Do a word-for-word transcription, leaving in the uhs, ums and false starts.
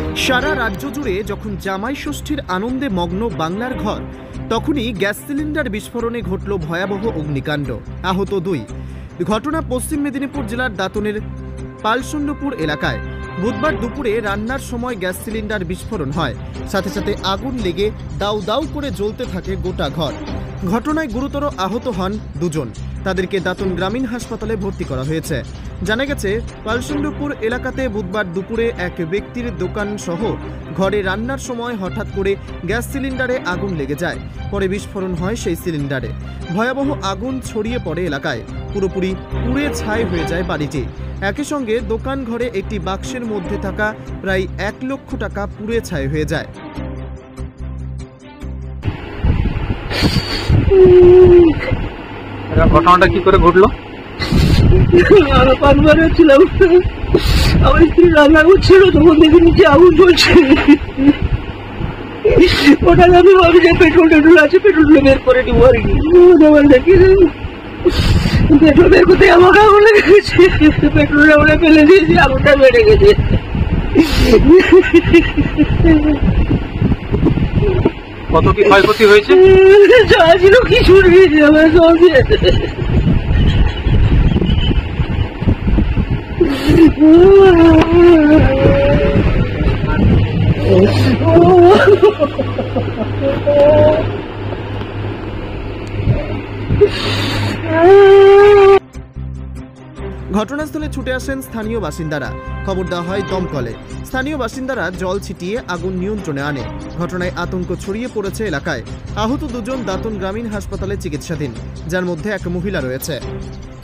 সারা রাজ্য জুড়ে যখন জামাই ষষ্ঠীর আনন্দে মগ্ন বাংলার ঘর, তখনই গ্যাস সিলিন্ডার বিস্ফোরণে ঘটল ভয়াবহ অগ্নিকাণ্ড। আহত দুই। ঘটনা পশ্চিম মেদিনীপুর জেলার দাঁতনের পালসুন্ডপুর এলাকায়। বুধবার দুপুরে রান্নার সময় গ্যাস সিলিন্ডার বিস্ফোরণ হয়, সাথে সাথে আগুন লেগে দাউ দাউ করে জ্বলতে থাকে গোটা ঘর। ঘটনায় গুরুতর আহত হন দুজন। তাদেরকে দাঁতন গ্রামীণ হাসপাতালে ভর্তি করা হয়েছে। জানা গেছে, পালসুন্ডপুর এলাকাতে বুধবার দুপুরে এক ব্যক্তির দোকান সহ ঘরে রান্নার সময় হঠাৎ করে গ্যাস সিলিন্ডারে আগুন লেগে যায়। পরে বিস্ফোরণ হয় সেই সিলিন্ডারে। ভয়াবহ আগুন ছড়িয়ে পড়ে এলাকায়। পুরোপুরি পুড়ে ছাই হয়ে যায় বাড়িটি। একই সঙ্গে দোকান ঘরে একটি বাক্সের মধ্যে থাকা প্রায় এক লক্ষ টাকা পুড়ে ছাই হয়ে যায়। ঘটনাটা কি করে ঘটলো? পানবারে ছিলাম, আমার স্ত্রী রান্না করছিল, তখন দেখি নিচে আগুন জ্বলছে। ওটা আমি ভাবি যে পেট্রোল টেট্রোল আছে, পেট্রোল বের করে দিব আর কি। দেখি পেট্রোল বের করতে আমাকে আগুন লেগে গেছে। পেট্রোল আমরা ফেলে দিয়েছি, আগুনটা বেড়ে গেছে। কত কি ক্ষয়ক্ষতি হয়েছে? যা ছিল কিছু গিয়েছে আমার সব দিয়েছে। ঘটনাস্থলে ছুটে আসেন স্থানীয় বাসিন্দারা। খবর দেওয়া হয় দমকলে। স্থানীয় বাসিন্দারা জল ছিটিয়ে আগুন নিয়ন্ত্রণে আনে। ঘটনায় আতঙ্ক ছড়িয়ে পড়েছে এলাকায়। আহত দুজন দাঁতন গ্রামীণ হাসপাতালে চিকিৎসাধীন, যার মধ্যে এক মহিলা রয়েছে।